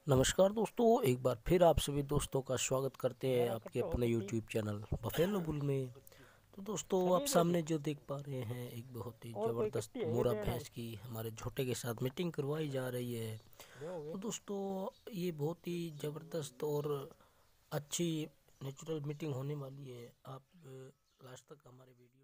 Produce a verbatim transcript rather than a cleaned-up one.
नमस्कार दोस्तों, एक बार फिर आप सभी दोस्तों का स्वागत करते हैं आपके अपने यूट्यूब चैनल बफेलो बुल में। तो दोस्तों, आप सामने जो देख पा रहे हैं, एक बहुत ही ज़बरदस्त मोरा भैंस की हमारे झोटे के साथ मीटिंग करवाई जा रही है। तो दोस्तों, ये बहुत ही ज़बरदस्त और अच्छी नेचुरल मीटिंग होने वाली है। आप लास्ट तक हमारे वीडियो